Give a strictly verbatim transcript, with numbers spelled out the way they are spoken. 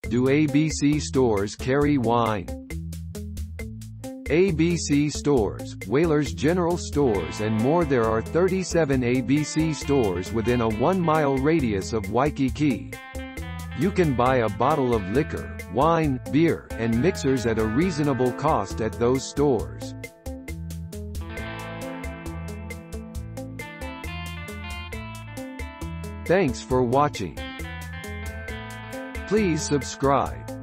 Do A B C stores carry wine? A B C stores, Whalers General Stores and more. There are thirty-seven A B C stores within a one-mile radius of Waikiki. You can buy a bottle of liquor, wine, beer, and mixers at a reasonable cost at those stores. Thanks for watching. Please subscribe.